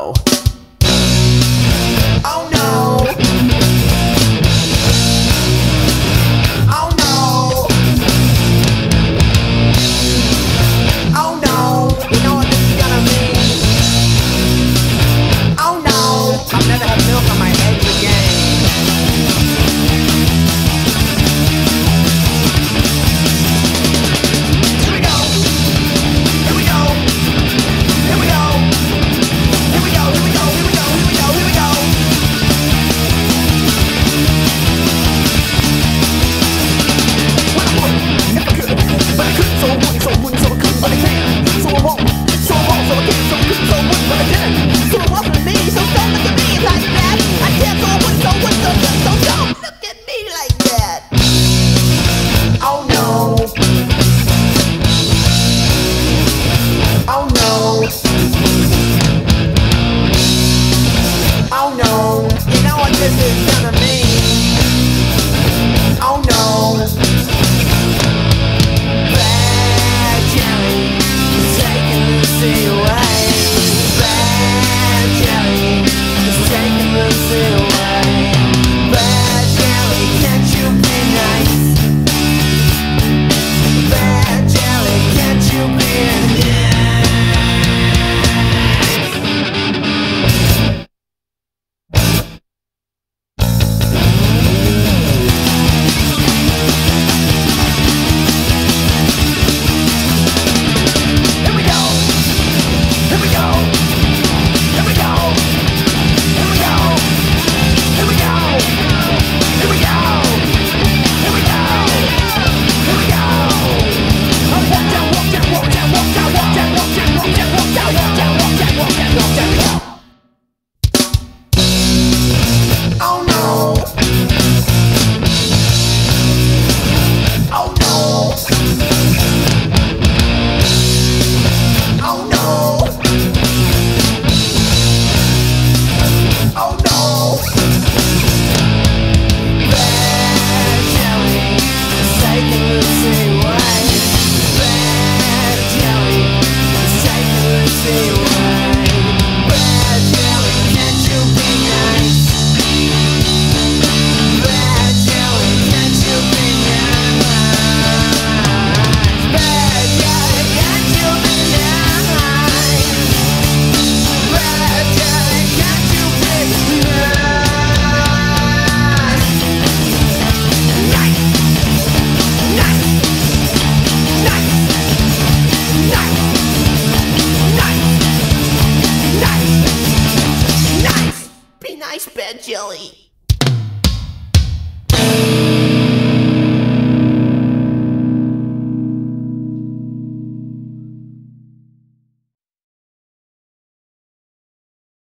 no. Oh no. Oh no. Oh no. You know what this is gonna mean? Oh no. I'll never have milk on my eggs again. Oh no, you know what this is gonna mean? Oh no. Bad jelly is taking Lucy away. Bad jelly is taking Lucy away. Bad jelly, can't you be nice? Bad jelly, can't you be nice? Nice bad jelly.